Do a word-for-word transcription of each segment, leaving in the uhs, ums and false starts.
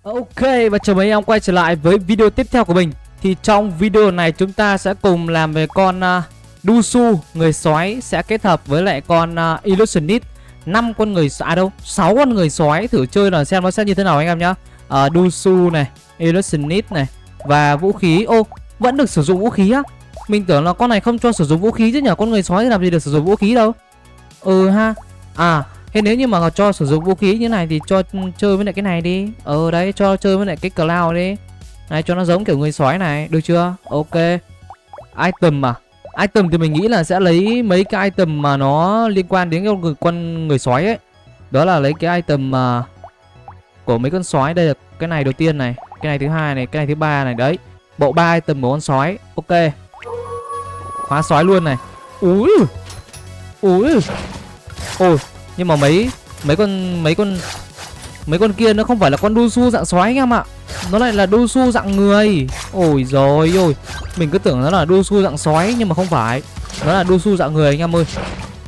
Ok, và chào mấy anh em quay trở lại với video tiếp theo của mình. Thì trong video này chúng ta sẽ cùng làm về con uh, Dusu, người sói sẽ kết hợp với lại con uh, Illusionist. năm con người à đâu, sáu con người sói, thử chơi là xem nó sẽ như thế nào anh em nhá. Uh, Dusu này, Illusionist này và vũ khí. Ô, vẫn được sử dụng vũ khí á. Mình tưởng là con này không cho sử dụng vũ khí chứ nhờ, con người sói thì làm gì được sử dụng vũ khí đâu. Ừ ha. À, thế nếu như mà cho sử dụng vũ khí như này thì cho chơi với lại cái này đi. Ờ đấy, cho chơi với lại cái cloud đi. Này, cho nó giống kiểu người sói này, được chưa? Ok. Item à? Item thì mình nghĩ là sẽ lấy mấy cái item mà nó liên quan đến con người, con người sói ấy. Đó là lấy cái item mà của mấy con sói. Đây là cái này đầu tiên này, cái này thứ hai này, cái này thứ ba này. Đấy, bộ ba item của con sói. Ok. Hóa sói luôn này. Úi. Úi. Ôi, nhưng mà mấy mấy con mấy con mấy con kia nó không phải là con Dusu dạng sói anh em ạ. Nó lại là Dusu dạng người. Ôi rồi ôi, mình cứ tưởng nó là Dusu dạng sói nhưng mà không phải. Nó là Dusu dạng người anh em ơi.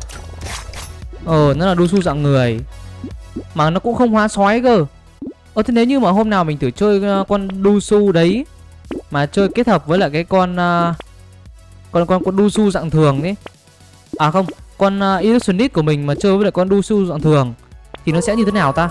Ờ, nó là Dusu dạng người. Mà nó cũng không hóa sói cơ. Ờ, thế nếu như mà hôm nào mình thử chơi uh, con Dusu đấy mà chơi kết hợp với lại cái con uh, con con con Dusu dạng thường ấy. À không, con uh, Illusionist của mình mà chơi với lại con Dusu dạng thường thì nó sẽ như thế nào ta?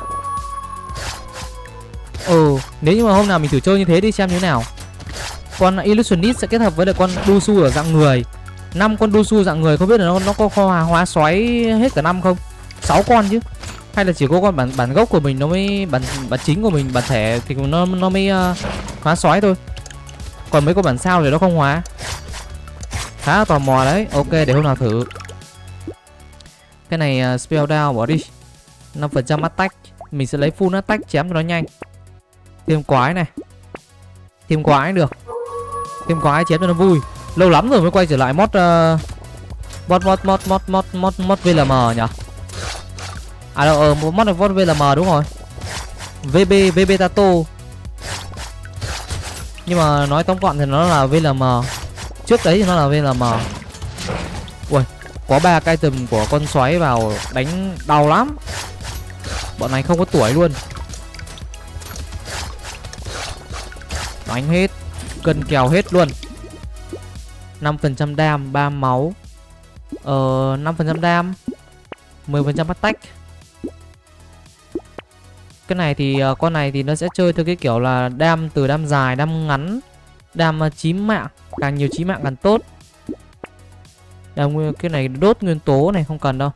Ừ, nếu như mà hôm nào mình thử chơi như thế đi xem như thế nào. Con Illusionist sẽ kết hợp với lại con Dusu ở dạng người. năm con Dusu dạng người, không biết là nó nó có hóa, hóa xoáy hết cả năm không? sáu con chứ. Hay là chỉ có con bản bản gốc của mình nó mới bản bản chính của mình, bản thể thì nó nó mới uh, hóa xoáy thôi. Còn mấy con bản sao thì nó không hóa. Khá là tò mò đấy. Ok, để hôm nào thử. Cái này uh, spell down bỏ đi. năm phần trăm attack. Mình sẽ lấy full attack chém cho nó nhanh. Thêm quái này. Thêm quái được. Thêm quái chém cho nó vui. Lâu lắm rồi mới quay trở lại mod uh, mod mod mod mod mod mod mod vê lờ em nhỉ. À đâu, ờ uh, mod mod vê lờ em đúng rồi. vê bê vê bê Tato. Nhưng mà nói tóm gọn thì nó là vê lờ em. Trước đấy thì nó là vê lờ em. Ui, có ba cái item của con xoáy vào đánh đau lắm. Bọn này không có tuổi luôn. Đánh hết, cân kèo hết luôn. năm phần trăm đam, ba máu. Ờ, năm phần trăm đam, mười phần trăm attack. Cái này thì uh, con này thì nó sẽ chơi theo cái kiểu là đam từ đam dài, đam ngắn, đam uh, chí mạng, càng nhiều chí mạng càng tốt. Đam, cái này đốt nguyên tố này không cần đâu.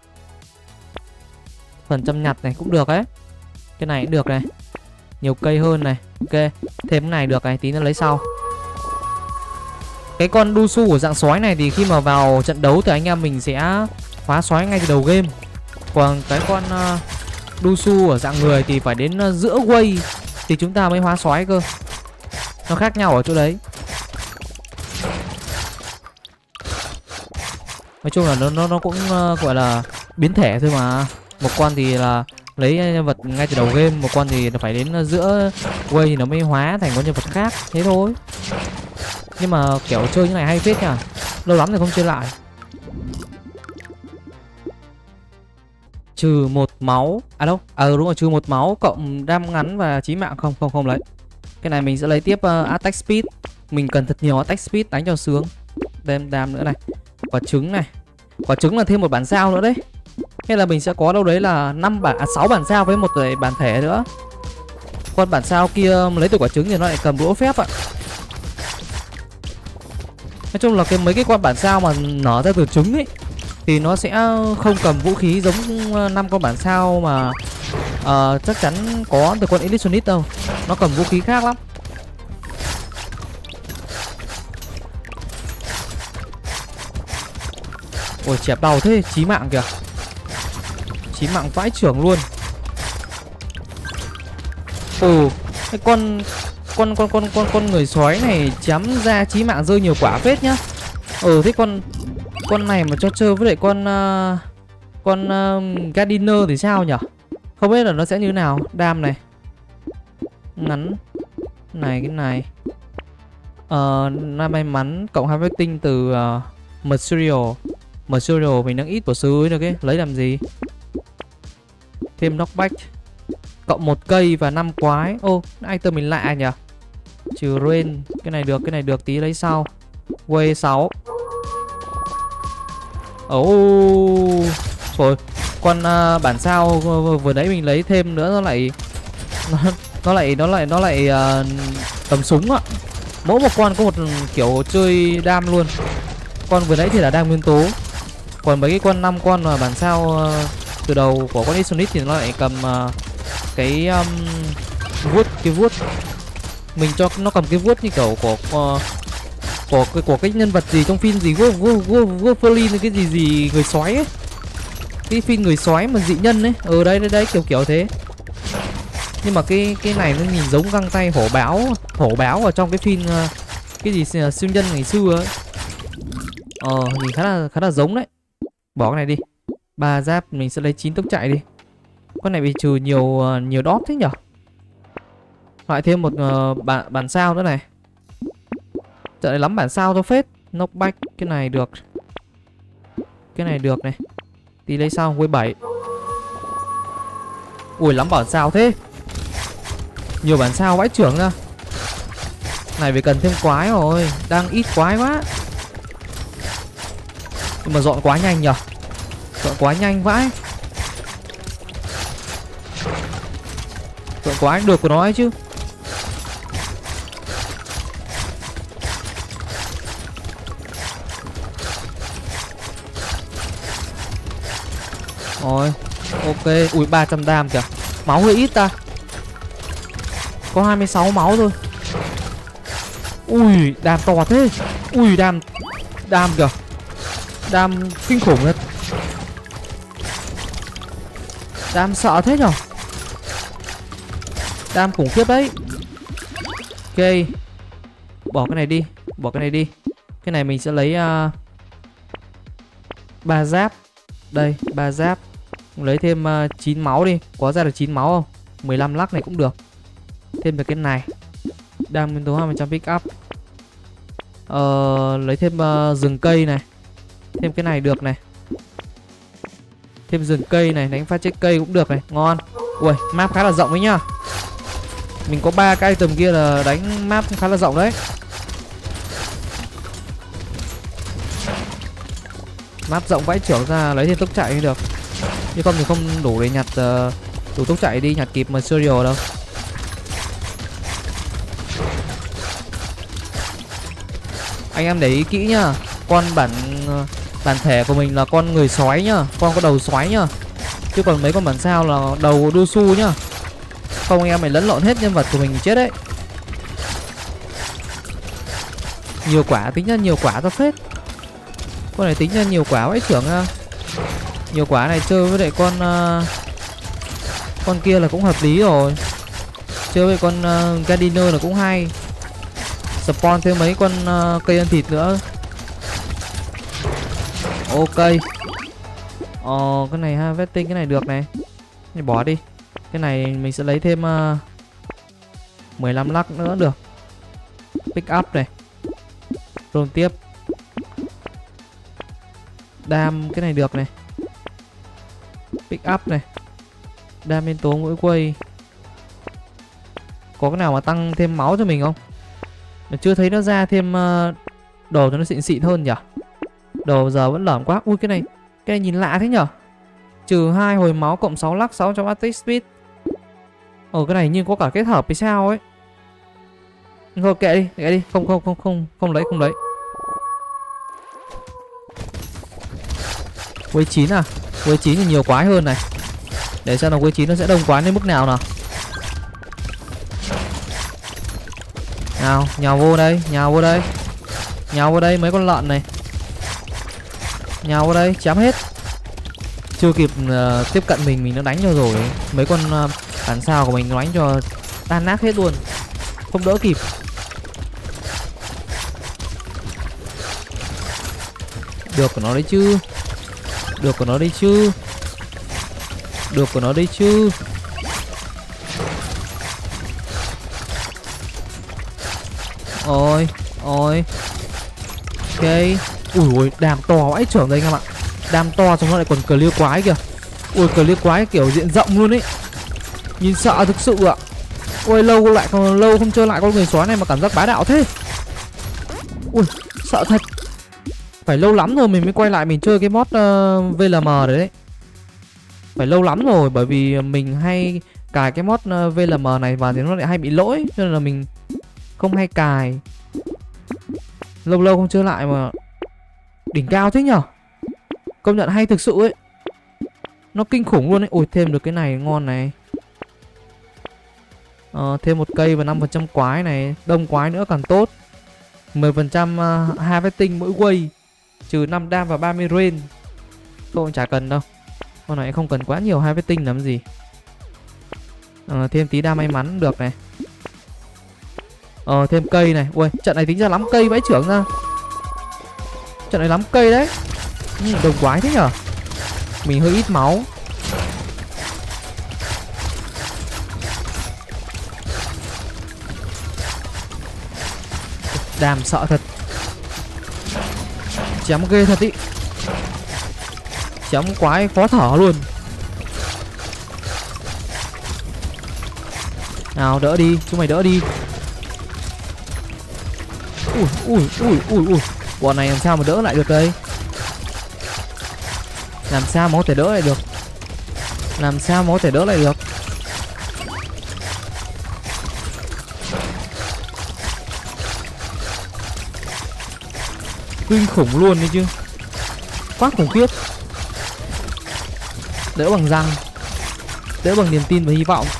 Phần trăm nhặt này cũng được đấy. Cái này cũng được này. Nhiều cây hơn này. Ok, thêm cái này được này, tí nữa lấy sau. Cái con Dusu của dạng sói này thì khi mà vào trận đấu thì anh em mình sẽ phá sói ngay từ đầu game. Còn cái con uh, Dusu ở dạng người thì phải đến uh, giữa wave thì chúng ta mới hóa sói cơ. Nó khác nhau ở chỗ đấy. Nói chung là nó nó nó cũng uh, gọi là biến thể thôi mà. Một con thì là lấy nhân vật ngay từ đầu game, một con thì phải đến giữa wave thì nó mới hóa thành con nhân vật khác, thế thôi. Nhưng mà kiểu chơi như này hay phết nhỉ. Lâu lắm rồi không chơi lại. Trừ một máu. À đâu, ờ à, đúng rồi, trừ một máu cộng đam ngắn và chí mạng. Không không không lấy. Cái này mình sẽ lấy tiếp uh, attack speed. Mình cần thật nhiều attack speed đánh cho sướng. Đem đam nữa này. Quả trứng này. Quả trứng là thêm một bản sao nữa đấy. Hay là mình sẽ có đâu đấy là năm bản, à, sáu bản sao với một bản thể nữa. Con bản sao kia lấy từ quả trứng thì nó lại cầm đũa phép ạ. Nói chung là cái mấy cái con bản sao mà nở ra từ trứng ấy thì nó sẽ không cầm vũ khí giống năm con bản sao mà uh, chắc chắn có từ con Illusionist đâu. Nó cầm vũ khí khác lắm. Ôi chẹp đầu thế, chí mạng kìa. Chí mạng vãi trưởng luôn. Ồ, cái con con con con con con người sói này chém ra chí mạng rơi nhiều quả phết nhá. Ừ, thế con con này mà cho chơi với lại con uh, con uh, Gardiner thì sao nhỉ? Không biết là nó sẽ như nào. Đam này ngắn này, cái này ờ uh, may mắn cộng hai tinh từ uh, material. Material mình đang ít của sứ nữa, cái lấy làm gì. Thêm knockback cộng một cây và năm quái. Ô, item mình lạ nhỉ. Trừ rain, cái này được, cái này được, tí lấy sau. Way sáu. Ồ, oh. Rồi, con uh, bản sao vừa nãy mình lấy thêm nữa nó lại nó, nó lại nó lại nó lại uh, tầm súng ạ. Mỗi một con có một kiểu chơi đam luôn. Con vừa nãy thì là đam nguyên tố. Còn mấy cái con năm con mà bản sao uh, từ đầu của con Isonit thì nó lại cầm uh, cái um, vuốt, cái vuốt. Mình cho nó cầm cái vuốt như kiểu của uh, của của, của cái nhân vật gì trong phim gì Wolverine cái gì gì người sói ấy. Cái phim người sói mà dị nhân ấy. Ừ đấy đấy đấy kiểu kiểu thế. Nhưng mà cái cái này nó nhìn giống găng tay hổ báo, hổ báo ở trong cái phim uh, cái gì siêu nhân ngày xưa ấy. Ờ nhìn khá là khá là giống đấy. Bỏ cái này đi. Ba giáp mình sẽ lấy chín tốc chạy đi. Con này bị trừ nhiều uh, nhiều đót thế nhở. Lại thêm một uh, bản, bản sao nữa này. Trận này lắm bản sao cho phết. Knockback, cái này được. Cái này được này. Tí lấy sao, quay bảy. Ui lắm bản sao thế. Nhiều bản sao vãi trưởng ra. Này phải cần thêm quái rồi. Đang ít quái quá. Nhưng mà dọn quá nhanh nhở. Dọn quá nhanh vãi. Dọn quá được của nó ấy chứ. Rồi, ok. Ui ba trăm đam kìa. Máu hơi ít ta. Có hai mươi sáu máu thôi. Ui đam to thế. Ui đam đam kìa. Đam kinh khủng thật. Đam sợ thế nhở. Đam khủng khiếp đấy. Ok. Bỏ cái này đi. Bỏ cái này đi. Cái này mình sẽ lấy uh, ba giáp. Đây ba giáp. Lấy thêm uh, chín máu đi. Có ra được chín máu không? mười lăm lắc này cũng được. Thêm được cái này. Đam nguyên tố hai phần trăm pick up. Ờ, lấy thêm uh, rừng cây này. Thêm cái này được này. Thêm rừng cây này. Đánh phát chết cây cũng được này. Ngon. Ui map khá là rộng ấy nhá. Mình có ba cái item kia là đánh map khá là rộng đấy. Map rộng vãi trưởng ra lấy thêm tốc chạy mới được. Chứ không thì không đủ để nhặt uh, đủ tốc chạy đi nhặt kịp material đâu. Anh em để ý kỹ nhá. Con bản bản thể của mình là con người sói nhá. Con có đầu sói nhá. Chứ còn mấy con bản sao là đầu Dusu nhá. Không anh em phải lẫn lộn hết nhân vật của mình chết đấy. Nhiều quả, tính ra nhiều quả ra phết. Con này tính ra nhiều quả vãi trưởng ha. Nhiều quả này chơi với lại con uh, con kia là cũng hợp lý rồi. Chơi với con uh, Gardiner là cũng hay. Spawn thêm mấy con uh, cây ăn thịt nữa. Ok. Ờ cái này ha, vetting cái này được này. Này bỏ đi. Cái này mình sẽ lấy thêm uh, mười lăm lắc nữa được. Pick up này. Roll tiếp. Đam cái này được này. Pick up này. Đam nguyên tố mỗi quay. Có cái nào mà tăng thêm máu cho mình không? Mình chưa thấy nó ra thêm uh, đồ cho nó xịn xịn hơn nhỉ. Đồ giờ vẫn lởm quá. Ui cái này. Cái này nhìn lạ thế nhở. Trừ hai hồi máu cộng sáu lắc sáu trăm attack speed. Ồ cái này như có cả kết hợp với sao ấy. Thôi kệ đi, kệ đi. Không không không không không lấy không lấy. Quay chín à? Quay chín thì nhiều quái hơn này. Để xem là quay chín nó sẽ đông quái đến mức nào nào. Nào, nhào vô đây, nhào vô đây. Nhào vô đây mấy con lợn này. Nhào vô đây, chém hết. Chưa kịp uh, tiếp cận mình, mình đã đánh cho rồi. Mấy con uh, bản sao của mình nó đánh cho tan nát hết luôn. Không đỡ kịp. Được của nó đấy chứ. Được của nó đấy chứ. Được của nó đấy chứ. Ôi, ôi. Ok. Ui ui, đàm to vãi trưởng đây các bạn. Đàm to xong nó lại còn clear quái kìa. Ui clear quái kiểu diện rộng luôn ấy. Nhìn sợ thực sự ạ. Ôi lâu lại còn lâu không chơi lại con người sói này mà cảm giác bá đạo thế. Ui sợ thật. Phải lâu lắm rồi mình mới quay lại mình chơi cái mod uh, vê lờ em đấy. Phải lâu lắm rồi, bởi vì mình hay cài cái mod uh, vê lờ em này và thì nó lại hay bị lỗi, cho nên là mình không hay cài. Lâu lâu không chơi lại mà đỉnh cao thế nhở. Công nhận hay thực sự ấy. Nó kinh khủng luôn ấy. Ui thêm được cái này ngon này. Ờ, thêm một cây và năm phần trăm quái này. Đông quái nữa càng tốt. Mười phần trăm uh, harvesting mỗi wave. Trừ năm đam và ba mươi rain. Thôi chả cần đâu. Con này không cần quá nhiều harvesting làm gì. Ờ, thêm tí đam may mắn được này. Ờ thêm cây này. Ui trận này tính ra lắm cây vãi trưởng ra. Trận này lắm cây đấy. Ừ, đồng quái thế nhở. Mình hơi ít máu. Đàm sợ thật. Chém ghê thật ý. Chém quái khó thở luôn. Nào đỡ đi, chúng mày đỡ đi. Ui ui ui ui ui. Bọn này làm sao mà đỡ lại được đây. Làm sao mà có thể đỡ lại được. Làm sao mà có thể đỡ lại được. Kinh khủng luôn đấy chứ. Quá khủng khiếp. Đỡ bằng răng. Đỡ bằng niềm tin và hy vọng.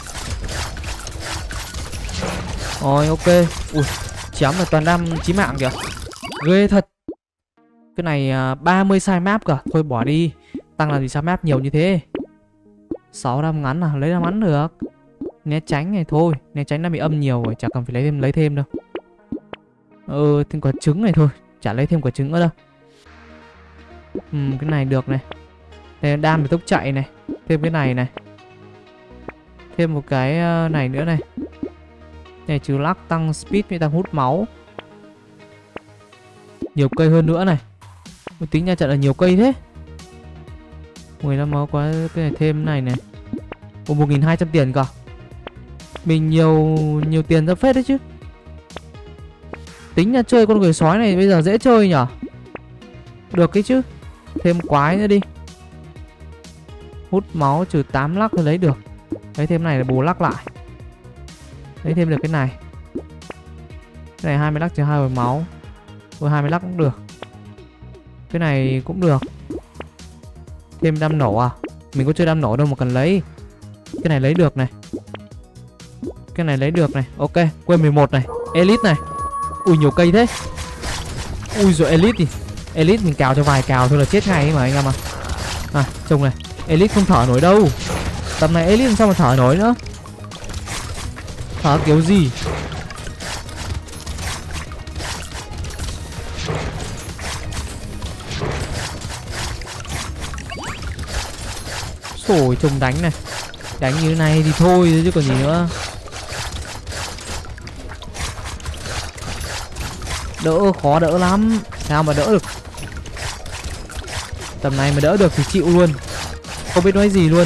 Rồi ok. Ui chém là toàn đam chí mạng kìa. Ghê thật. Cái này uh, ba mươi size map cả. Thôi bỏ đi. Tăng làm gì size map nhiều như thế. Sáu đam ngắn à. Lấy đam ngắn được. Né tránh này thôi. Né tránh đã bị âm nhiều rồi. Chả cần phải lấy thêm lấy thêm đâu. Ừ thêm quả trứng này thôi. Chả lấy thêm quả trứng nữa đâu. Ừ cái này được này. Đây đam để tốc chạy này. Thêm cái này này. Thêm một cái uh, này nữa này. Này trừ lắc tăng speed với tăng hút máu. Nhiều cây hơn nữa này. Mình tính ra trận là nhiều cây thế. mười lăm máu quá. Cái này thêm này này. Ồ một nghìn hai trăm tiền cả. Mình nhiều nhiều tiền ra phết đấy chứ. Tính ra chơi con người sói này bây giờ dễ chơi nhở. Được cái chứ. Thêm quái nữa đi. Hút máu trừ tám lắc thì lấy được. Lấy thêm này là bù lắc lại. Lấy thêm được cái này. Cái này hai mươi lắc trừ hai hồi máu. Ôi hai mươi lắc cũng được. Cái này cũng được. Thêm đam nổ à. Mình có chơi đam nổ đâu mà cần lấy. Cái này lấy được này. Cái này lấy được này. Ok quên mười một này. Elite này. Ui nhiều cây thế. Ui rồi Elite thì Elite mình cào cho vài cào thôi là chết ngay ấy mà anh em à. À trông này. Elite không thở nổi đâu. Tầm này Elite làm sao mà thở nổi nữa. Thở kiểu gì. Rồi trông đánh này. Đánh như thế này thì thôi chứ còn gì nữa. Đỡ khó đỡ lắm. Sao mà đỡ được. Tầm này mà đỡ được thì chịu luôn. Không biết nói gì luôn.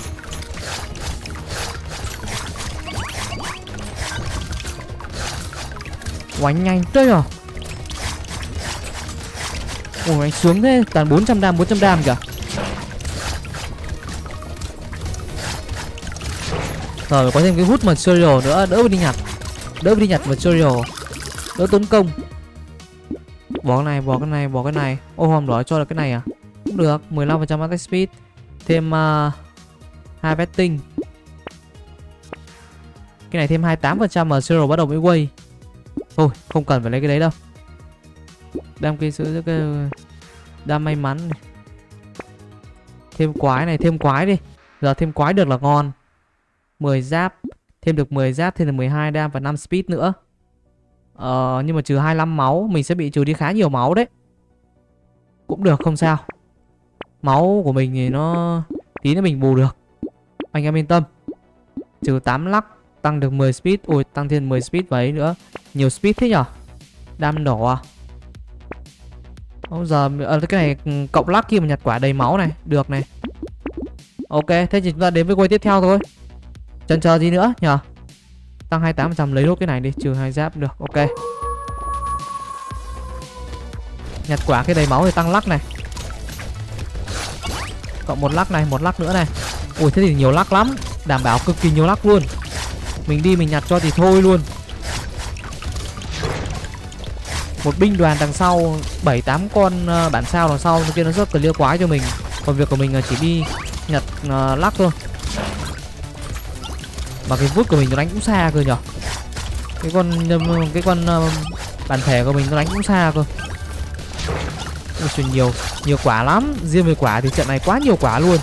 Oánh nhanh tới rồi. Ủa anh sướng thế. Toàn bốn trăm đam bốn trăm đam kìa. Rồi có thêm cái hút material nữa. Đỡ đi nhặt. Đỡ đi nhặt material. Đỡ tốn công. Bỏ cái này, bỏ cái này, bỏ cái này. Ô hôm đó cho được cái này à. Cũng được, mười lăm phần trăm attack speed. Thêm uh, harvesting. Cái này thêm hai mươi tám phần trăm mà zero bắt đầu mới quay. Thôi, không cần phải lấy cái đấy đâu. Đam cây sữa cái đam may mắn này. Thêm quái này, thêm quái đi. Giờ thêm quái được là ngon. mười giáp, thêm được mười giáp, thêm được mười hai đam và năm speed nữa. Ờ, nhưng mà trừ hai mươi lăm máu, mình sẽ bị trừ đi khá nhiều máu đấy. Cũng được, không sao. Máu của mình thì nó tí nữa mình bù được. Anh em yên tâm. Trừ tám lắc, tăng được mười speed. Ui, tăng thêm mười speed vào ấy nữa. Nhiều speed thế nhở. Đam nổ à. Bây giờ à, cái này cộng lắc khi mà nhặt quả đầy máu này. Được này. Ok, thế thì chúng ta đến với quay tiếp theo thôi. Chần chờ gì nữa nhờ. Tăng hai mươi tám phần trăm lấy nốt cái này đi, trừ hai giáp được. Ok. Nhặt quả cái đầy máu thì tăng lắc này. Cộng một lắc này, một lắc nữa này. Ui thế thì nhiều lắc lắm, đảm bảo cực kỳ nhiều lắc luôn. Mình đi mình nhặt cho thì thôi luôn. Một binh đoàn đằng sau, bảy tám con uh, bản sao đằng sau kia nó rất clear quái cho mình. Còn việc của mình là chỉ đi nhặt uh, lắc thôi. Mà cái vút của mình nó đánh cũng xa cơ nhở. Cái con cái con uh, bản thể của mình nó đánh cũng xa cơ. Ui, nhiều nhiều quả lắm. Riêng về quả thì trận này quá nhiều quả luôn.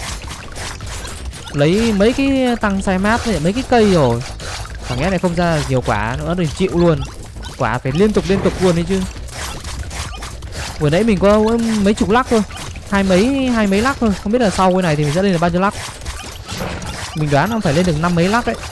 Lấy mấy cái tăng sai map với mấy cái cây rồi. Thằng nghe này không ra nhiều quả nữa thì chịu luôn. Quả phải liên tục liên tục luôn đấy chứ. Vừa nãy mình có mấy chục lắc thôi, hai mấy hai mấy lắc thôi. Không biết là sau cái này thì mình sẽ lên được bao nhiêu lắc. Mình đoán nó phải lên được năm mấy lắc đấy.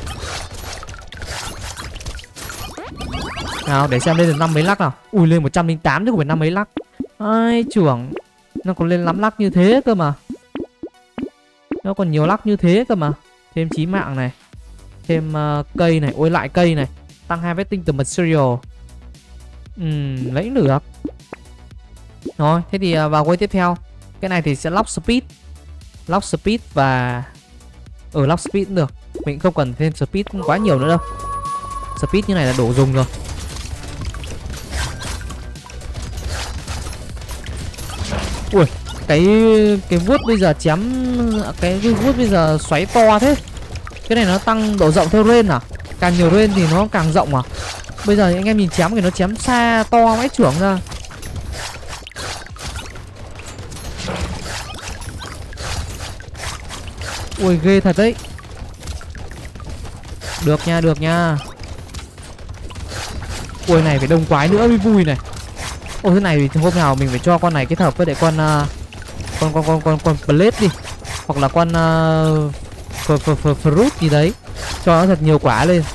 Nào để xem lên được năm mấy lắc nào. Ui lên một trăm lẻ tám chứ không phải năm mấy lắc. Ai trưởng, nó còn lên lắm lắc như thế cơ mà. Nó còn nhiều lắc như thế cơ mà. Thêm chí mạng này. Thêm uh, cây này, ôi lại cây này. Tăng hai vesting từ material. Ừm, lấy được. Rồi, thế thì uh, vào quay tiếp theo. Cái này thì sẽ lock speed. Lock speed và ở lock speed cũng được. Mình không cần thêm speed quá nhiều nữa đâu. Speed như này là đủ dùng rồi. Ui, cái cái vuốt bây giờ chém cái cái vuốt bây giờ xoáy to thế. Cái này nó tăng độ rộng theo range à? Càng nhiều range thì nó càng rộng à? Bây giờ anh em nhìn chém thì nó chém xa to vãi chưởng ra. Ui ghê thật đấy. Được nha, được nha. Ui này phải đông quái nữa mới vui này. Ôi thế này thì hôm nào mình phải cho con này kết hợp với lại con uh, con con con con con blade đi, hoặc là con uh, fruit gì đấy, cho nó thật nhiều quả lên,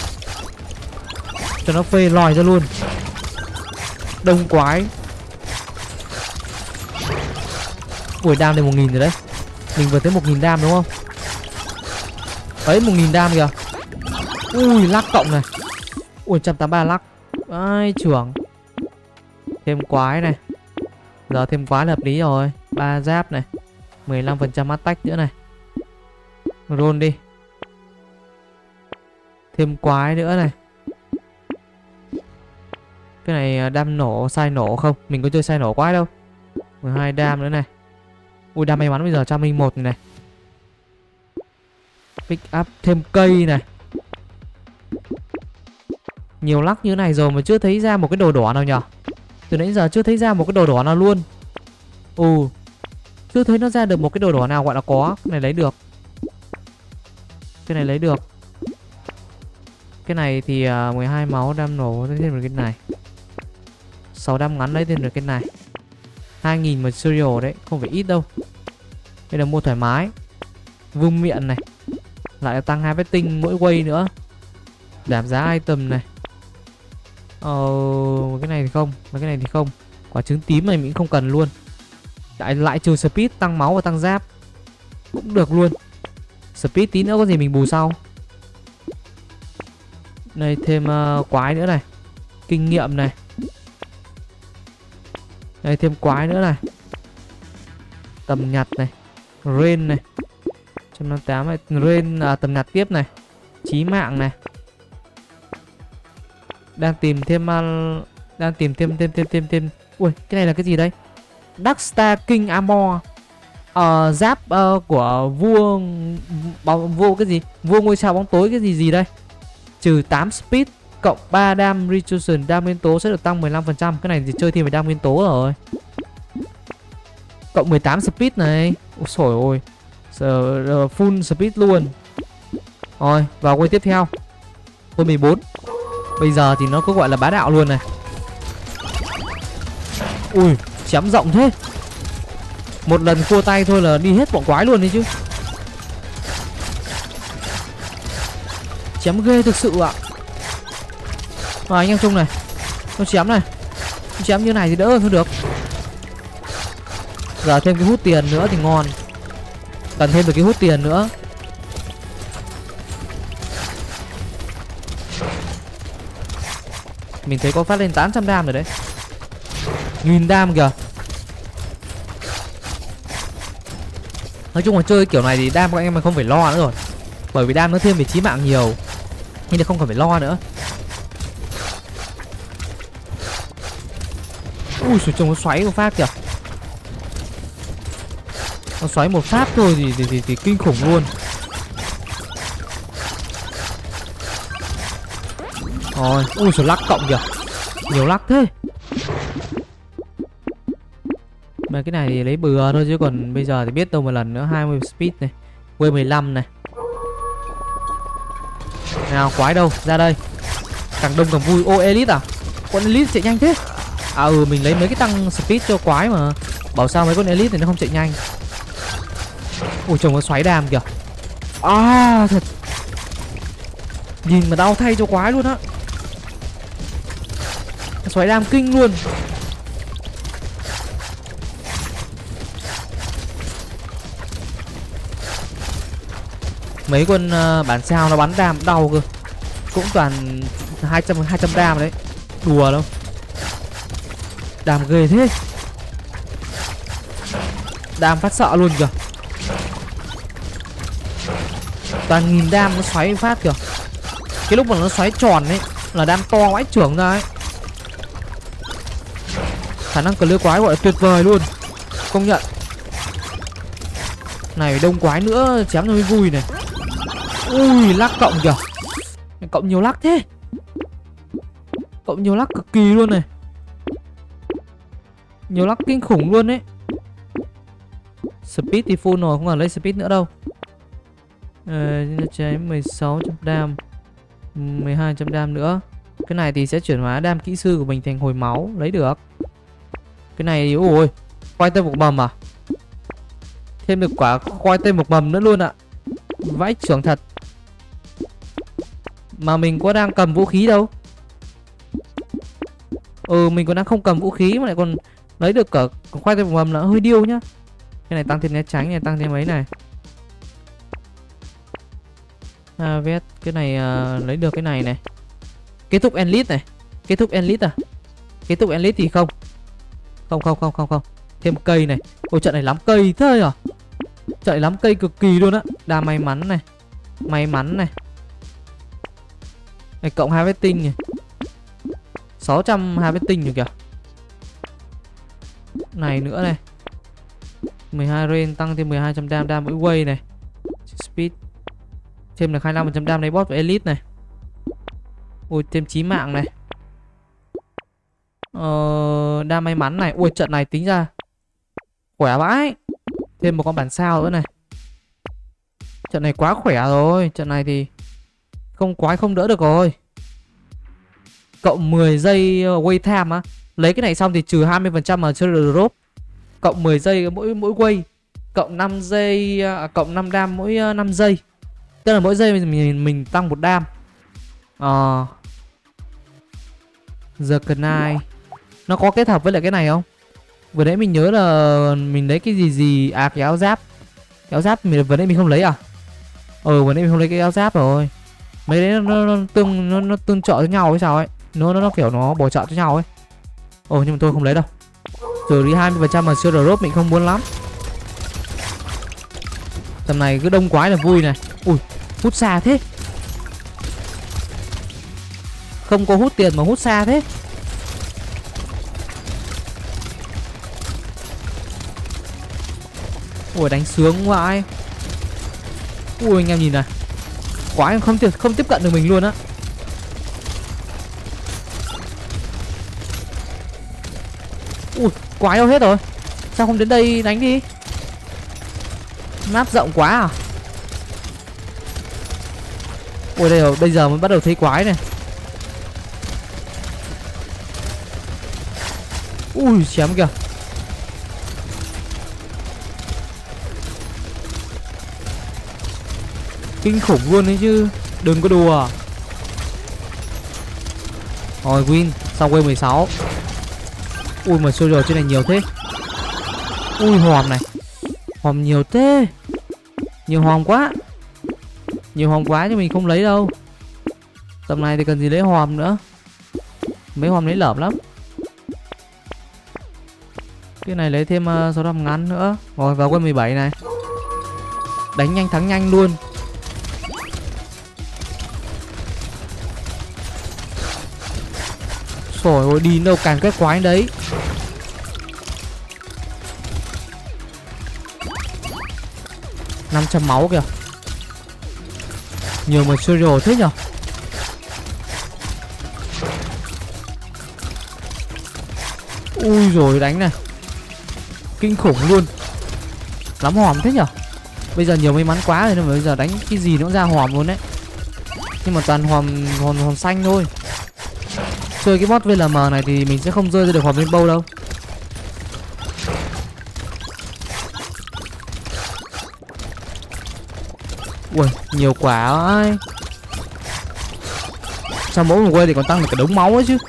cho nó phê lòi ra luôn. Đông quái. Ui đam lên một nghìn rồi đấy. Mình vừa thấy một nghìn đam đúng không? Đấy một nghìn đam kìa. Ui lắc cộng này. Ui một trăm tám mươi ba lắc. Ai trưởng. Thêm quái này. Giờ thêm quái là hợp lý rồi. Ba giáp này, mười lăm phần trăm attack nữa này. Roll đi. Thêm quái nữa này. Cái này đam nổ, sai nổ không? Mình có chơi sai nổ quái đâu. mười hai đam nữa này. Ui đam may mắn bây giờ một trăm lẻ một này, này. Pick up thêm cây này. Nhiều lắc như này rồi mà chưa thấy ra một cái đồ đỏ nào nhở. Từ nãy giờ chưa thấy ra một cái đồ đỏ nào luôn. Ồ, chưa thấy nó ra được một cái đồ đỏ nào gọi là có. Cái này lấy được. Cái này lấy được. Cái này thì uh, mười hai máu đam nổ lấy thêm được cái này. sáu đam ngắn lấy thêm được cái này. hai nghìn material đấy, không phải ít đâu. Đây là mua thoải mái. Vương miện này. Lại tăng hai vesting mỗi way nữa. Giảm giá item này. Ờ, cái này thì không, mấy cái này thì không. Quả trứng tím này mình không cần luôn. Lại lại trừ speed, tăng máu và tăng giáp cũng được luôn. Speed tí nữa có gì mình bù sau. Đây thêm uh, quái nữa này. Kinh nghiệm này. Đây thêm quái nữa này. Tầm nhặt này. Range này. một trăm năm mươi tám này. Range à, tầm nhặt tiếp này. Chí mạng này. Đang tìm thêm uh, đang tìm thêm thêm thêm thêm thêm. Ui, cái này là cái gì đây? Darkstar King Armor. uh, Giáp uh, của vua bóng vua cái gì? Vua ngôi sao bóng tối cái gì gì đây? Trừ tám speed cộng ba đam reduction, đam nguyên tố sẽ được tăng mười lăm phần trăm. Cái này thì chơi thêm về đam nguyên tố rồi. Cộng mười tám speed này. Ôi xổi ôi. Giờ uh, full speed luôn. Rồi, vào quay tiếp theo. Quay mười bốn. Bây giờ thì nó cứ gọi là bá đạo luôn này. Ui, chém rộng thế. Một lần cua tay thôi là đi hết bọn quái luôn đấy chứ. Chém ghê thực sự ạ. Rồi anh em chung này. Nó chém này. Nó chém như này thì đỡ hơn được. Giờ thêm cái hút tiền nữa thì ngon. Cần thêm được cái hút tiền nữa. Mình thấy có phát lên tám trăm đam rồi đấy. Nghìn đam kìa. Nói chung là chơi kiểu này thì đam của anh em mình không phải lo nữa rồi. Bởi vì đam nó thêm về chí mạng nhiều, nên là không cần phải lo nữa. Ui trời, trông nó xoáy một phát kìa. Nó xoáy một phát thôi thì, thì, thì, thì kinh khủng luôn. Rồi, ui trời, lắc cộng kìa. Nhiều lắc thế. Mà cái này thì lấy bừa thôi chứ còn bây giờ thì biết đâu một lần nữa. Hai mươi speed này, quê mười lăm này. Nào quái đâu, ra đây. Càng đông càng vui. Ô elite à? Con elite chạy nhanh thế. À ừ, mình lấy mấy cái tăng speed cho quái mà. Bảo sao mấy con elite thì nó không chạy nhanh. Ui chồng, nó xoáy đam kìa. À thật. Nhìn mà đau thay cho quái luôn á. Xoáy đam kinh luôn. Mấy con uh, bản sao nó bắn đam đau cơ. Cũng toàn hai trăm hai trăm đam đấy. Đùa đâu. Đam ghê thế. Đam phát sợ luôn kìa. Toàn nghìn đam nó xoáy phát kìa. Cái lúc mà nó xoáy tròn ấy là đam to vãi trưởng ra ấy. Khả năng clear quái gọi là tuyệt vời luôn. Công nhận. Này đông quái nữa chém cho mới vui này. Ui lắc cộng kìa. Cộng nhiều lắc thế. Cộng nhiều lắc cực kỳ luôn này. Nhiều lắc kinh khủng luôn đấy. Speed thì full rồi, không cần lấy speed nữa đâu. Ờ, cháy mười sáu trăm đam, mười hai trăm đam nữa. Cái này thì sẽ chuyển hóa đam kỹ sư của mình thành hồi máu, lấy được. Cái này thì ôi, khoai tây một mầm à. Thêm được quả khoai tây một mầm nữa luôn ạ. Vãi trưởng thật. Mà mình có đang cầm vũ khí đâu. Ừ, mình còn đang không cầm vũ khí mà lại còn lấy được cả khoai tây một mầm là hơi điêu nhá. Cái này tăng thêm né tránh này, tăng thêm mấy này. À, vét cái này uh, lấy được cái này này. Kết thúc elite này. Kết thúc elite à? Kết thúc elite thì không. Không không không không không. Thêm cây này. Ôi trận này lắm cây thế à? Trận này lắm cây cực kỳ luôn á. Đa may mắn này. May mắn này. Này cộng hai vết tinh này. sáu trăm hai vết tinh rồi kìa. Này nữa này. mười hai rain tăng thêm mười hai trăm đam đam mỗi way này. Speed. Thêm được hai mươi lăm phần trăm đam lấy boss và elite này. Ui thêm chí mạng này. Ờ, đam may mắn này. Ui trận này tính ra khỏe vãi. Thêm một con bản sao nữa này. Trận này quá khỏe rồi. Trận này thì không quái không đỡ được rồi. Cộng mười giây wait time á. Lấy cái này xong thì trừ hai mươi phần trăm mà chưa drop. Cộng mười giây mỗi mỗi wait. Cộng năm giây à, cộng năm đam mỗi năm giây. Tức là mỗi giây mình mình, mình tăng một đam. Ờ. Giờ cần ai. Nó có kết hợp với lại cái này không? Vừa nãy mình nhớ là mình lấy cái gì gì. À cái áo giáp. Cái áo giáp mình vừa nãy mình không lấy à? Ừ vừa nãy mình không lấy cái áo giáp rồi. Mấy đấy nó, nó, nó tương nó, nó tương trợ với nhau hay sao ấy. Nó, nó nó kiểu nó bổ trợ cho nhau ấy. Ồ nhưng mà tôi không lấy đâu. Trừ đi hai mươi phần trăm mà chưa drop mình không muốn lắm. Tầm này cứ đông quái là vui này. Ui hút xa thế. Không có hút tiền mà hút xa thế. Ui đánh sướng quá ai. Ui anh em nhìn này. Quái không tiếp, không tiếp cận được mình luôn á. Ui quái đâu hết rồi. Sao không đến đây đánh đi. Map rộng quá à. Ui đây rồi, bây giờ mới bắt đầu thấy quái này. Ui chém kìa. Kinh khủng luôn đấy chứ. Đừng có đùa. Rồi win. Xong win mười sáu. Ui mà soldier trên này nhiều thế. Ui hòm này. Hòm nhiều thế. Nhiều hòm quá. Nhiều hòm quá nhưng mình không lấy đâu. Tầm này thì cần gì lấy hòm nữa. Mấy hòm lấy lởm lắm. Cái này lấy thêm uh, số đầm ngắn nữa. Rồi vào quân mười bảy này. Đánh nhanh thắng nhanh luôn. Trời ơi, đi đâu càng quét quái đấy. năm trăm máu kìa. Nhiều material thế nhở. Ui rồi đánh này. Kinh khủng luôn. Lắm hòm thế nhở. Bây giờ nhiều may mắn quá rồi nên bây giờ đánh cái gì nó cũng ra hòm luôn đấy. Nhưng mà toàn hòm hòm, hòm xanh thôi. Chơi cái bot vê lờ em này thì mình sẽ không rơi ra được hòm rainbow đâu. Ui nhiều quả ấy. Sao mỗi một quay thì còn tăng được cả đống máu ấy chứ.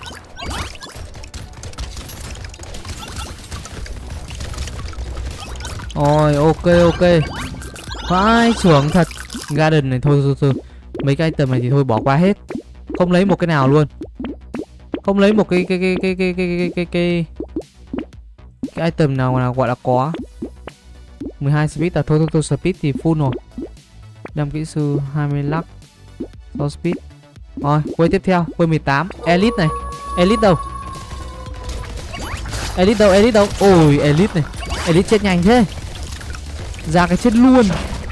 Rồi ok ok. Vãi trưởng thật. Garden này thôi thôi thôi. Mấy cái item này thì thôi bỏ qua hết. Không lấy một cái nào luôn. Không lấy một cái cái cái cái cái cái cái cái cái cái item nào nào gọi là có. mười hai speed là thôi thôi thôi speed thì full rồi. năm kỹ sư hai mươi lắc. sáu speed. Rồi, quay tiếp theo, quay mười tám. Elite này. Elite đâu? Elite đâu? Elite đâu? Ôi, Elite này. Elite chết nhanh thế. Ra cái chết luôn.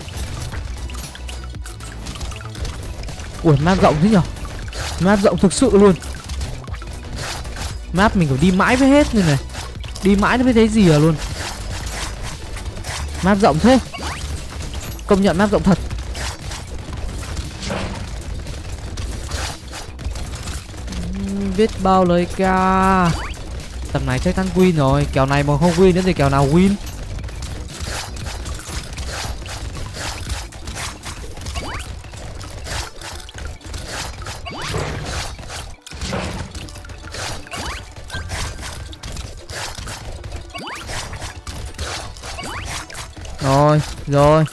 Ui, map rộng thế nhở? Map rộng thực sự luôn. Map mình phải đi mãi với hết như này. Đi mãi nó mới thấy gì à luôn. Map rộng thế. Công nhận map rộng thật. Biết bao lời ca. Tầm này chắc chắn win rồi. Kèo này mà không win nữa thì kèo nào win. Rồi, rồi.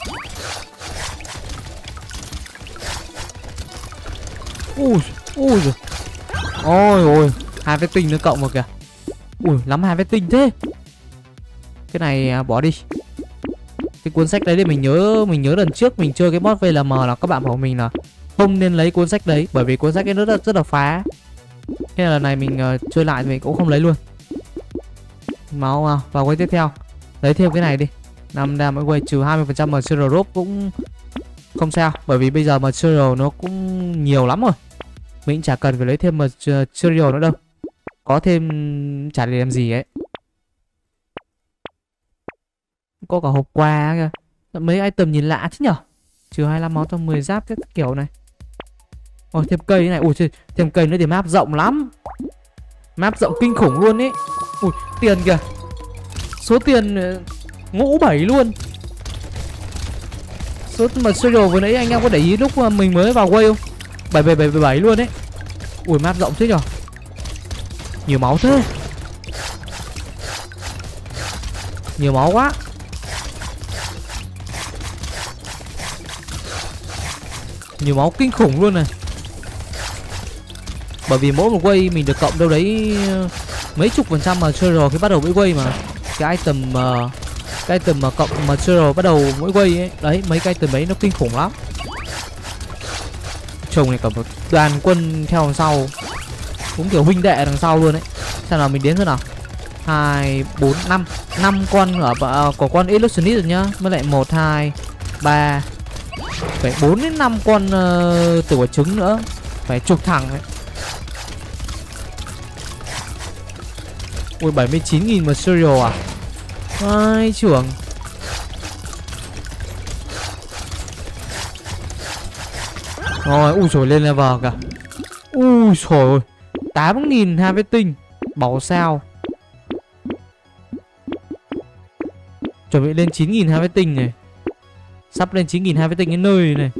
Ui, ui rồi. Ôi ôi, hai vết tinh nữa cộng vào kìa. Ui, lắm hai vết tinh thế. Cái này à, bỏ đi. Cái cuốn sách đấy thì mình nhớ mình nhớ lần trước mình chơi cái bot vê lờ em là các bạn bảo mình là không nên lấy cuốn sách đấy bởi vì cuốn sách ấy nó rất rất là phá. Thế là lần này mình uh, chơi lại thì mình cũng không lấy luôn. Máu à, vào quay tiếp theo. Lấy thêm cái này đi. năm đam mỗi quay trừ hai mươi phần trăm material drop cũng không sao bởi vì bây giờ material nó cũng nhiều lắm rồi. Mình chả cần phải lấy thêm material nữa đâu. Có thêm chả để làm gì ấy. Có cả hộp quà kìa. Mấy item nhìn lạ thế nhở. Trừ hai mươi lăm máu cho mười giáp cái kiểu này. Ôi thêm cây này. Ui trời, thêm cây nữa thì map rộng lắm. Map rộng kinh khủng luôn ấy. Ui tiền kìa. Số tiền ngũ bảy luôn. Số material vừa nãy anh em có để ý lúc mình mới vào quay không? bảy bảy bảy bảy luôn đấy. Ui map rộng thế nhở. Nhiều máu thế. Nhiều máu quá. Nhiều máu kinh khủng luôn này. Bởi vì mỗi một quay mình được cộng đâu đấy mấy chục phần trăm material khi bắt đầu mỗi quay mà. Cái item uh, cái item mà cộng material bắt đầu mỗi quay ấy. Đấy mấy cái item ấy nó kinh khủng lắm. Chồng này cả một đoàn quân theo đằng sau. Cũng kiểu huynh đệ đằng sau luôn đấy. Xem nào mình đến thế nào. Hai, bốn, năm. Năm con ở uh, có con illusionist rồi nhá. Mới lại một, hai, ba. Phải bốn đến năm con uh, tử quả trứng nữa. Phải chục thằng đấy. Ui bảy mươi chín nghìn material à. Ai trưởng. Rồi, ui trời lên level cả. Ui trời ơi. tám nghìn hai vết tinh. Bảo sao. Chuẩn bị lên chín nghìn hai vết tinh này. Sắp lên chín nghìn hai vết tinh đến nơi này.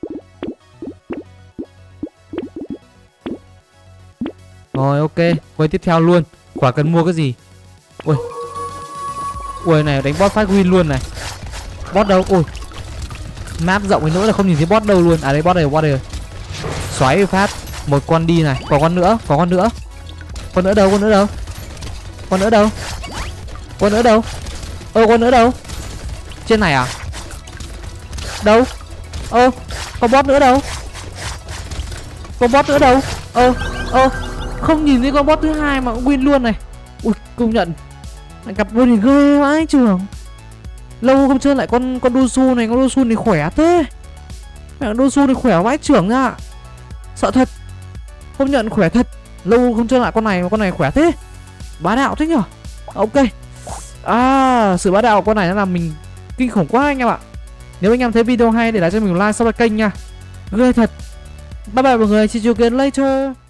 Rồi ok, quay tiếp theo luôn. Quả cần mua cái gì. Ui. Ui này đánh boss phát win luôn này. Boss đâu? Ui. Map rộng đến nỗi là không nhìn thấy boss đâu luôn. À đây boss đây, boss đây rồi. Xoáy phát. Một con đi này, có con nữa, có con nữa. Con nữa đâu, con nữa đâu? Con nữa đâu? Con nữa đâu? Ơ con nữa đâu? Trên này à? Đâu? Ơ con boss nữa đâu? Con boss nữa đâu? Ơ ơ không nhìn thấy con boss thứ hai mà cũng win luôn này. Ui công nhận gặp luôn thì ghê vãi trưởng. Lâu không chơi lại con con Dosu này, con Dosu này khỏe thế. Mẹ Dosu này khỏe vãi trưởng ra. Sợ thật. Công nhận khỏe thật. Lâu không chơi lại con này mà con này khỏe thế. Bá đạo thế nhở. Ok. À sự bá đạo của con này nó làm mình kinh khủng quá anh em ạ. Nếu anh em thấy video hay để lại cho mình like, subscribe kênh nha. Ghê thật. Bye bye mọi người, see you again later.